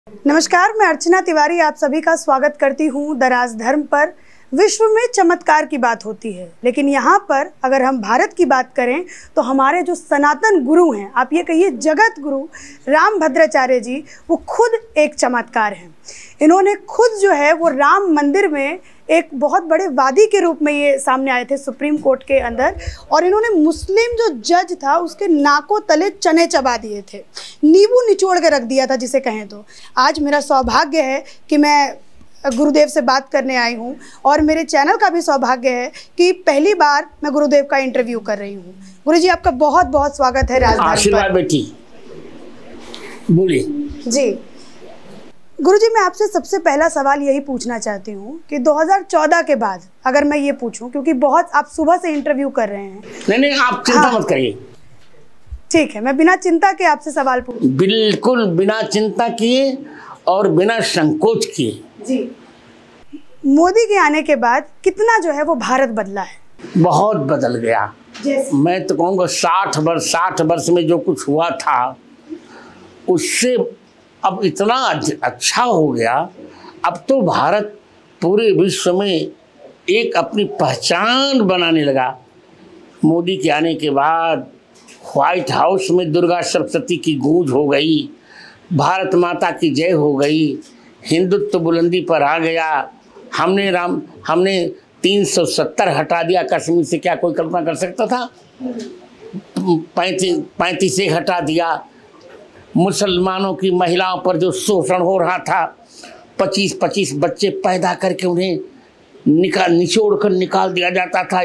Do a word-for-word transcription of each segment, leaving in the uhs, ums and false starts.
नमस्कार, मैं अर्चना तिवारी आप सभी का स्वागत करती हूँ। दराज धर्म पर विश्व में चमत्कार की बात होती है, लेकिन यहाँ पर अगर हम भारत की बात करें तो हमारे जो सनातन गुरु हैं, आप ये कहिए जगत गुरु रामभद्राचार्य जी, वो खुद एक चमत्कार हैं। इन्होंने खुद जो है वो राम मंदिर में एक बहुत बड़े वादी के रूप में ये सामने आए थे सुप्रीम कोर्ट के अंदर, और इन्होंने मुस्लिम जो जज था उसके नाकों तले चने चबा दिए थे, नींबू निचोड़ के रख दिया था जिसे कहें तो। आज मेरा सौभाग्य है कि मैं गुरुदेव से बात करने आई हूँ, और मेरे चैनल का भी सौभाग्य है कि पहली बार मैं गुरुदेव का इंटरव्यू कर रही हूँ। गुरुजी, आपका बहुत बहुत स्वागत है राजधानी पर। आशीर्वाद बेटी, बोलिए। जी गुरुजी, मैं आपसे सबसे पहला सवाल यही पूछना चाहती हूँ कि दो हज़ार चौदह के बाद अगर मैं ये पूछूं, क्योंकि बहुत आप सुबह से इंटरव्यू कर रहे हैं। नहीं नहीं, आप चिंता हाँ। मत करिए। ठीक है, मैं बिना चिंता के आपसे सवाल पूछ। बिल्कुल बिना चिंता किए और बिना संकोच किए। जी, मोदी के आने के बाद कितना जो है वो भारत बदला है? बहुत बदल गया। मैं तो कहूँगा साठ वर्ष साठ वर्ष में जो कुछ हुआ था उससे अब इतना अच्छा हो गया। अब तो भारत पूरे विश्व में एक अपनी पहचान बनाने लगा। मोदी के आने के बाद व्हाइट हाउस में दुर्गा सप्तशती की गूंज हो गई, भारत माता की जय हो गई, हिंदुत्व बुलंदी पर आ गया। हमने राम हमने तीन सौ सत्तर हटा दिया कश्मीर से, क्या कोई कल्पना कर सकता था? पैंतीस पैंतीस एक हटा दिया। मुसलमानों की महिलाओं पर जो शोषण हो रहा था, पच्चीस पच्चीस बच्चे पैदा करके उन्हें निकाल निचोड़ कर निकाल दिया जाता था,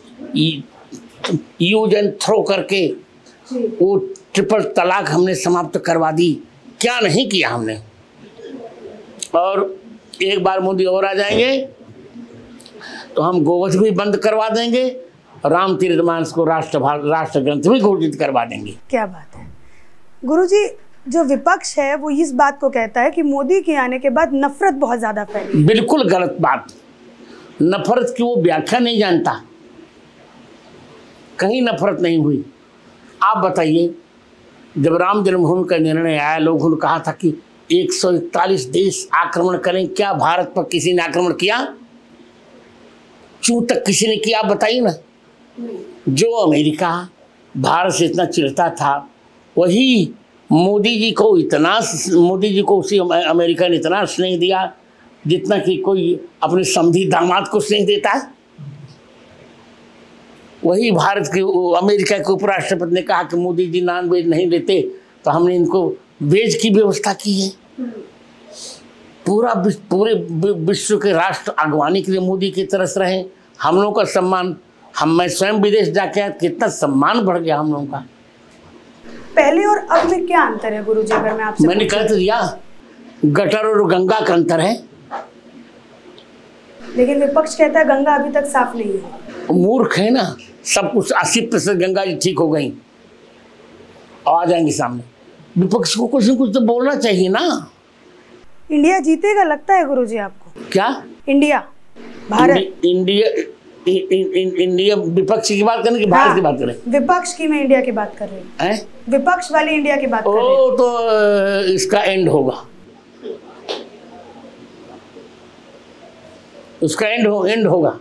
यूज एंड थ्रो करके। वो ट्रिपल तलाक हमने समाप्त करवा दी। क्या नहीं किया हमने। और एक बार मोदी और आ जाएंगे तो हम गोवध भी बंद करवा देंगे, रामचरितमानस को राष्ट्र राष्ट्र ग्रंथ भी घोषित करवा देंगे। क्या बात है गुरुजी। जो विपक्ष है वो इस बात को कहता है कि मोदी के आने के बाद नफरत बहुत ज्यादा फैली। बिल्कुल गलत बात। नफरत की वो व्याख्या नहीं जानता, कहीं नफरत नहीं हुई। आप बताइए, जब राम जन्मभूमि का निर्णय आया, लोगों ने कहा था कि एक सौ इकतालीस देश आक्रमण करें। क्या भारत पर किसी ने आक्रमण किया? चूं तक किसी ने किया? आप बताइए ना। जो अमेरिका भारत से इतना चिढ़ता था, वही मोदी जी को इतना मोदी जी को उसी अमेरिका ने इतना स्नेह दिया जितना कि कोई अपने समधी दामाद को स्नेह देता है। वही भारत के अमेरिका के उपराष्ट्रपति ने कहा कि मोदी जी नॉन वेज नहीं देते, तो हमने इनको वेज की व्यवस्था की है। पूरा पूरे विश्व के राष्ट्र अगवानी के लिए मोदी की तरस रहे। हम लोगों का सम्मान, हम मैं स्वयं विदेश जाके आया, कितना सम्मान बढ़ गया हम लोगों का। पहले और अब में क्या अंतर है गुरुजी? अगर मैं आपसे मैंने कह तो दिया, गटर और गंगा का अंतर है। लेकिन विपक्ष कहता है गंगा अभी तक साफ नहीं है। मूर्ख है ना। सब कुछ अस्सी प्रतिशत गंगा जी ठीक हो गई और आ जाएंगी सामने। विपक्ष को कुछ न कुछ तो बोलना चाहिए ना। इंडिया जीतेगा लगता है गुरुजी आपको? क्या इंडिया भारत इंडिया इंडिया विपक्ष की बात करें कि भारत हाँ, की बात करें? विपक्ष की, मैं इंडिया की बात कर रही हूँ। विपक्ष वाली इंडिया की बात कर रही हूँ। तो इसका एंड होगा, उसका एंड हो एंड होगा।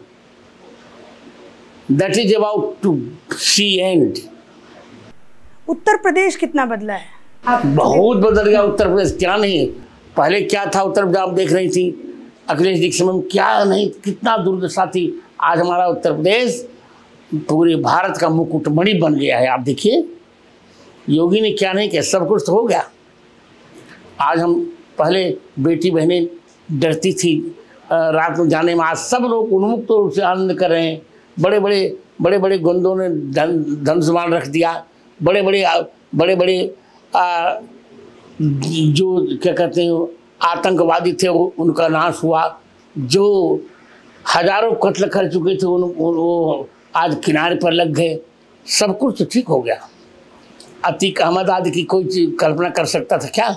That is about to see end. Uttar Pradesh कितना बदला है? आप बहुत बदल गया उत्तर प्रदेश। क्या नहीं, पहले क्या था उत्तर प्रदेश? आप देख रही थी अखिलेश जी के समय में क्या नहीं, कितना दुर्दशा थी। आज हमारा उत्तर प्रदेश पूरे भारत का मुकुटमणि बन गया है। आप देखिए, योगी ने क्या नहीं किया, सब कुछ तो हो गया। आज हम, पहले बेटी बहनें डरती थी रात में जाने में, आज सब लोग उन्मुक्त रूप से आनंद कर रहे हैं। बड़े बड़े बड़े बड़े गुंडों ने धन धन सामान रख दिया। बड़े बड़े बड़े बड़े आ, जो क्या कहते हैं आतंकवादी थे, वो उनका नाश हुआ। जो हजारों कत्ल कर चुके थे उन, उन, वो आज किनारे पर लग गए। सब कुछ तो ठीक हो गया। अतीक अहमद आदि की कोई चीज कल्पना कर सकता था क्या?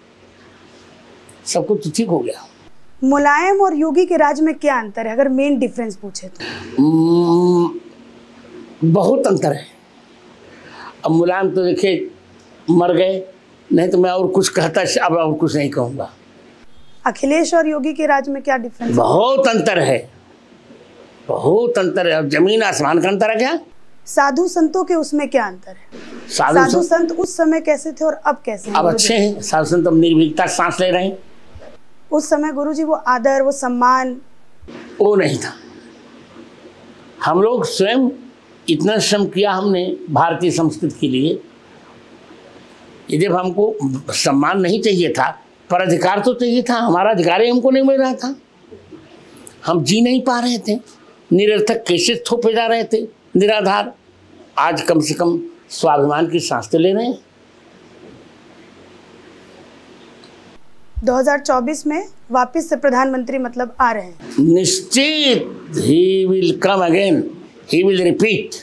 सब कुछ तो ठीक हो गया। मुलायम और योगी के राज में क्या अंतर है अगर मेन डिफरेंस पूछे तो? बहुत अंतर है। अब मुलायम तो देखिए मर गए, नहीं तो मैं और कुछ कहता, अब और कुछ नहीं कहूँगा। अखिलेश और योगी के राज में क्या डिफरेंस है? बहुत अंतर है, बहुत अंतर है। अब जमीन आसमान का अंतर है क्या? साधु संतों के उसमें क्या अंतर है? साधु, साधु संत उस समय कैसे थे और अब कैसे हैं? अब अच्छे हैं। साधु संत अब निर्भीकता सांस ले रहे हैं। उस समय गुरुजी वो आदर, वो सम्मान वो नहीं था। हम लोग स्वयं इतना श्रम किया हमने भारतीय संस्कृति के लिए। ये जब हमको सम्मान नहीं चाहिए था, पर अधिकार तो चाहिए था। हमारा अधिकार ही हमको नहीं मिल रहा था। हम जी नहीं पा रहे थे, निरर्थक केसेस थोपे जा रहे थे, निराधार। आज कम से कम स्वाभिमान की सांस तो ले रहे हैं। दो हज़ार चौबीस में वापस से प्रधानमंत्री मतलब आ रहे हैं। निश्चित, he will come again, he will repeat.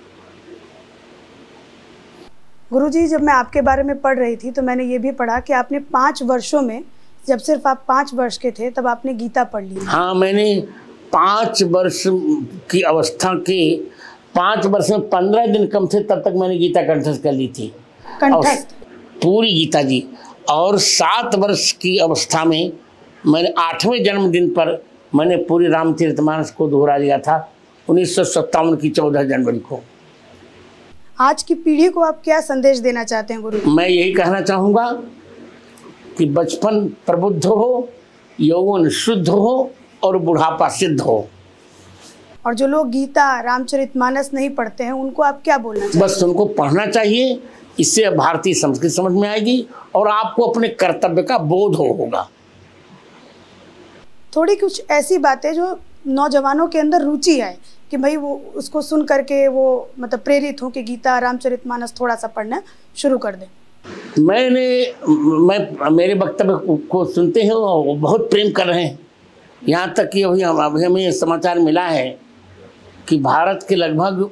Guruji, जब मैं आपके बारे में पढ़ रही थी तो मैंने ये भी पढ़ा कि आपने पाँच वर्षों में, जब सिर्फ आप पाँच वर्ष के थे तब आपने गीता पढ़ ली। हाँ, मैंने पाँच वर्ष की अवस्था के पाँच वर्ष में पंद्रह दिन कम थे तब तक मैंने गीता कंठस्थ कर ली थी। कंठस्थ? पूरी गीता जी। और सात वर्ष की अवस्था में मैंने आठवें जन्मदिन पर मैंने पूरी रामचरितमानस को दोहरा दिया था, उन्नीस सौ सत्तावन की चौदह जनवरी को। आज की पीढ़ी को आप क्या संदेश देना चाहते हैं गुरु? मैं यही कहना चाहूँगा कि बचपन प्रबुद्ध हो, यौवन शुद्ध हो और बुढ़ापा सिद्ध हो। और जो लोग गीता, रामचरितमानस नहीं पढ़ते हैं उनको आप क्या बोलना चाहते हैं? बस उनको पढ़ना चाहिए। इससे भारतीय संस्कृति समझ में आएगी और आपको अपने कर्तव्य का बोध हो होगा। थोड़ी कुछ ऐसी बातें जो नौजवानों के अंदर रुचि आए कि भाई वो उसको सुन करके वो मतलब प्रेरित हो कि गीता, रामचरितमानस थोड़ा सा पढ़ना शुरू कर दें। मैंने मैं मेरे वक्तव्य को सुनते हैं वो बहुत प्रेम कर रहे हैं। यहाँ तक कि अभी अभी हमें समाचार मिला है कि भारत के लगभग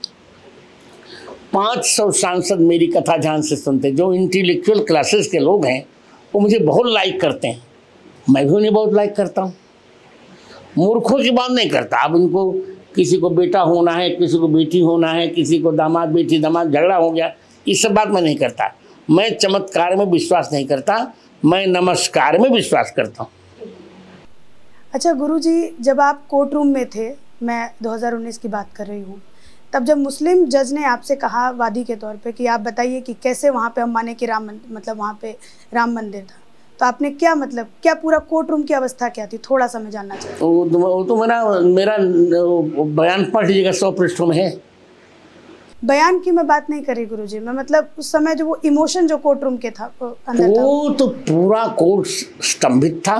पाँच सौ सांसद मेरी कथा ध्यान से सुनते हैं। जो इंटेलेक्चुअल क्लासेस के लोग हैं वो मुझे बहुत लाइक करते हैं, मैं भी उन्हें बहुत लाइक करता हूँ। मूर्खों की बात नहीं करता। अब उनको किसी को बेटा होना है, किसी को बेटी होना है, किसी को दामाद बेटी दामाद झगड़ा हो गया, ये सब बात मैं नहीं करता। मैं चमत्कार में विश्वास नहीं करता, मैं नमस्कार में विश्वास करता हूँ। अच्छा गुरुजी, जब आप कोर्ट रूम में थे, मैं दो हज़ार उन्नीस की बात कर रही हूँ, तब जब मुस्लिम जज ने आपसे कहा वादी के तौर पे कि आप बताइए कि कैसे वहाँ पे हम माने कि राम मतलब वहाँ पे राम मंदिर था, तो आपने क्या मतलब क्या पूरा कोर्ट रूम की अवस्था क्या थी, थोड़ा सा मैं जानना चाहती हूँ। वो तो मेरा मेरा बयान पढ़ लीजिएगा, सौ पृष्ठों में है। बयान की मैं बात नहीं कर रही गुरुजी, मैं मतलब उस समय जो वो इमोशन जो कोर्ट रूम के था अंदर वो था। तो पूरा कोर्ट स्तंभित था।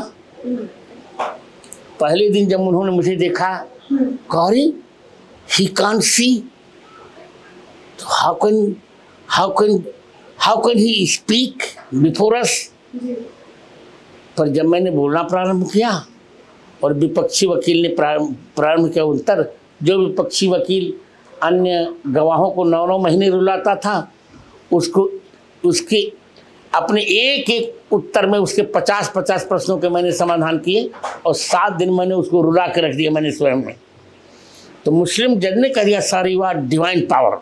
पहले दिन जब उन्होंने मुझे देखा, कौरी he can't see, तो how can how can how can he speak before us? पर जब मैंने बोलना प्रारंभ किया और विपक्षी वकील ने प्रारंभ किया उत्तर, जो विपक्षी वकील अन्य गवाहों को नौ नौ महीने रुलाता था, उसको उसके अपने एक एक उत्तर में उसके पचास पचास प्रश्नों के मैंने समाधान किए और सात दिन मैंने उसको रुला के रख दिया मैंने स्वयं में। तो मुस्लिम जज ने कह दिया sir you are divine power.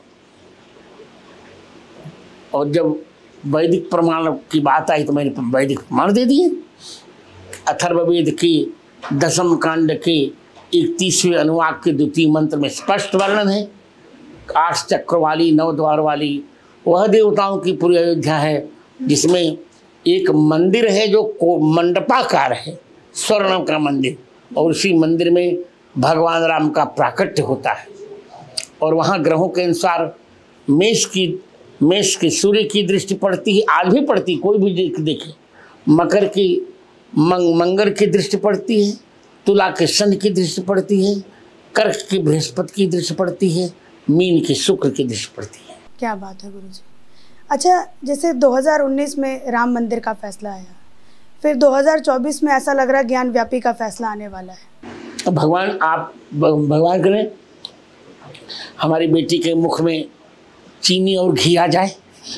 और जब वैदिक प्रमाण की बात आई तो मैंने वैदिक प्रमाण दे दिए। अथर्ववेद के दसम कांड के इकतीसवें अनुवाक के द्वितीय मंत्र में स्पष्ट वर्णन है। आठ चक्र वाली, नौ द्वार वाली वह देवताओं की पूरी अयोध्या है, जिसमें एक मंदिर है जो मंडपाकार है, स्वर्ण का मंदिर, और उसी मंदिर में भगवान राम का प्राकट्य होता है। और वहाँ ग्रहों के अनुसार मेष की मेष की सूर्य की दृष्टि पड़ती है, आज भी पड़ती, कोई भी देख देखे। मकर की मंग मंगल की दृष्टि पड़ती है, तुला के शनि की दृष्टि पड़ती है, कर्क की बृहस्पति की दृष्टि पड़ती है, मीन की शुक्र की दृष्टि पड़ती है। क्या बात है गुरुजी। अच्छा, जैसे दो हज़ार उन्नीस में राम मंदिर का फैसला आया, फिर दो हज़ार चौबीस में ऐसा लग रहा है ज्ञान व्यापी का फैसला आने वाला है। भगवान आप भगवान करें हमारी बेटी के मुख में चीनी और घी आ जाए।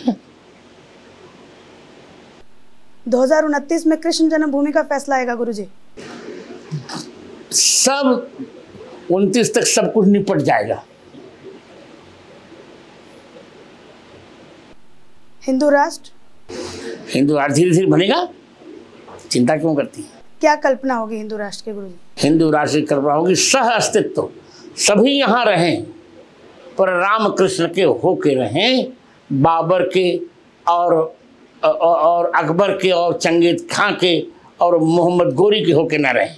दो हज़ार उनतीस में कृष्ण जन्मभूमि का फैसला आएगा गुरुजी। सब उनतीस तक सब कुछ निपट जाएगा। हिंदू राष्ट्र हिंदू राष्ट्र धीरे धीरे बनेगा, चिंता क्यों करती है? क्या कल्पना होगी हिंदू राष्ट्र के गुरुजी? हिंदू राष्ट्र की कल्पना होगी सह अस्तित्व, सभी यहाँ रहें पर राम कृष्ण के होके रहें, बाबर के और और अकबर के और चंगेज खां के और मोहम्मद गोरी के होके ना रहें,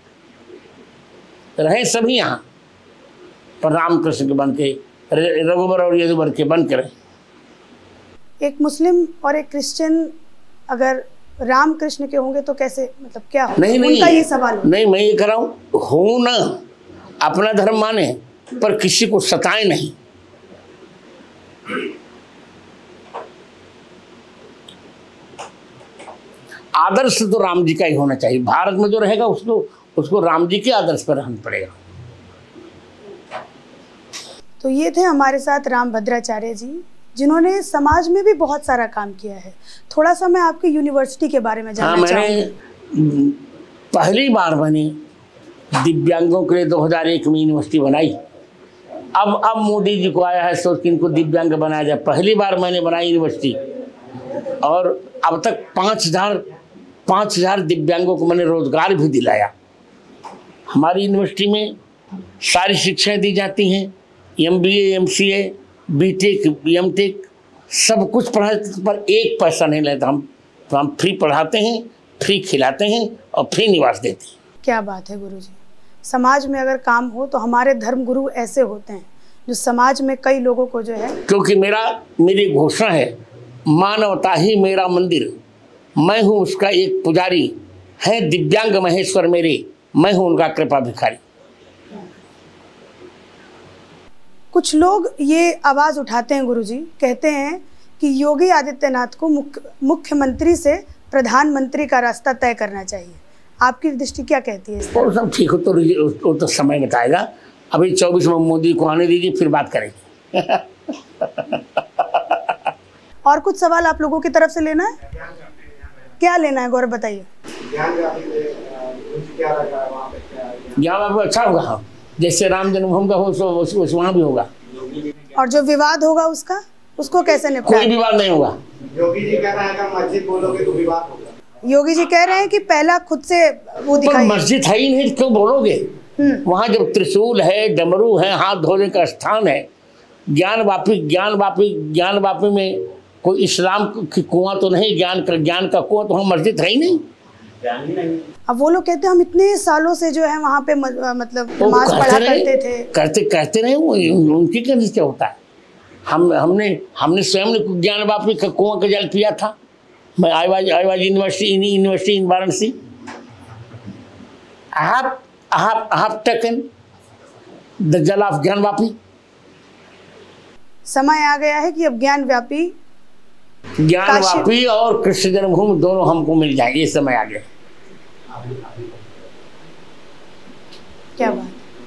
रहें सभी यहाँ पर राम कृष्ण के बन के, रघुबर और यदुबर के बन के रहें। एक मुस्लिम और एक क्रिश्चियन अगर राम कृष्ण के होंगे तो कैसे, मतलब क्या होगा? नहीं नहीं उनका ये सवाल हो। नहीं, मैं ये कह रहा हूँ हो ना, अपना धर्म माने पर किसी को सताए नहीं। आदर्श तो राम जी का ही होना चाहिए, भारत में जो रहेगा उसको उसको राम जी के आदर्श पर रहना पड़ेगा। तो ये थे हमारे साथ राम भद्राचार्य जी, जिन्होंने समाज में भी बहुत सारा काम किया है। थोड़ा सा मैं आपकी यूनिवर्सिटी के बारे में जानना चाहूँगी। हाँ, मैंने पहली बार मैंने दिव्यांगों के लिए दो हज़ार एक में यूनिवर्सिटी बनाई। अब अब मोदी जी को आया है सोच कि इनको दिव्यांग बनाया जाए। पहली बार मैंने बनाई यूनिवर्सिटी और अब तक पाँच हज़ार पाँच हज़ार दिव्यांगों को मैंने रोजगार भी दिलाया। हमारी यूनिवर्सिटी में सारी शिक्षाएं दी जाती हैं, M B A, M C A, B tech, M tech, सब कुछ पढ़ाते पर एक पैसा नहीं लेता। हम तो हम फ्री पढ़ाते हैं, फ्री खिलाते हैं और फ्री निवास देते हैं। क्या बात है गुरुजी, समाज में अगर काम हो तो हमारे धर्म गुरु ऐसे होते हैं जो समाज में कई लोगों को जो है, क्योंकि मेरा मेरी घोषणा है मानवता ही मेरा मंदिर, मैं हूँ उसका एक पुजारी, है दिव्यांग महेश्वर मेरे, मैं हूँ उनका कृपा भिखारी। कुछ लोग ये आवाज़ उठाते हैं गुरुजी, कहते हैं कि योगी आदित्यनाथ को मुख्य मुख्यमंत्री से प्रधानमंत्री का रास्ता तय करना चाहिए। आपकी दृष्टि क्या कहती है इस पर? वो सब ठीक हो तो वो तो समय बताएगा। अभी चौबीस में मोदी को आने दीजिए, फिर बात करेंगे। और कुछ सवाल आप लोगों की तरफ से लेना है? क्या लेना है गौरव, बताइए। ज्ञान आपको अच्छा होगा, हाँ, जैसे राम जन्मभूमि का हो सो वहाँ भी होगा। और जो विवाद होगा उसका, उसको कैसे निपटाएं? कोई विवाद नहीं होगा। योगी जी कह रहे हैं कि मस्जिद बोलोगे तो विवाद होगा। योगी जी कह रहे हैं कि पहला खुद से वो दिखाइए। मस्जिद है ही नहीं, क्यों बोलोगे? वहाँ जब त्रिशूल है, डमरू है, हाथ धोने का स्थान है, ज्ञान वापी ज्ञान वापी ज्ञान वापी में कोई इस्लाम की कुआं तो नहीं, ज्ञान का ज्ञान का कुआं तो, वहाँ मस्जिद है ही नहीं। अब वो लोग कहते हैं हम इतने सालों से जो है वहाँ पे मतलब नमाज पढ़ा करते थे। करते कहते नहीं, वो उनकी कहने से क्या होता है। हम हमने हमने स्वयं ज्ञान वापी का कुआं का जल पिया था। मैं I was I was university university in Varanasi. I have I have I have taken the jal of Gyanvapi. समय आ गया है कि अब ज्ञान व्यापी ज्ञान वापी और कृष्ण जन्मभूमि दोनों हमको मिल जाए, ये समय आ गया। क्या बात।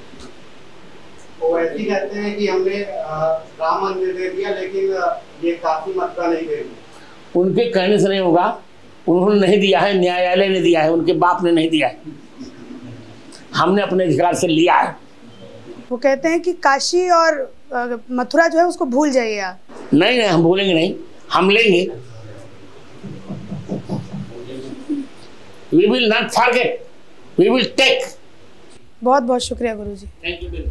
वो ऐसे ही कहते हैं कि हमने राम मंदिर दे दिया लेकिन ये काफी मत का नहीं दे दिया। उनके कहने से नहीं होगा, उन्होंने नहीं दिया है, न्यायालय ने दिया है, उनके बाप ने नहीं दिया है, हमने अपने अधिकार से लिया है। वो कहते हैं कि काशी और मथुरा जो है उसको भूल जाइए आप। नहीं नहीं, हम भूलेंगे नहीं, हम लेंगे। We will not forget, we will take। बहुत बहुत शुक्रिया गुरुजी। Thank you.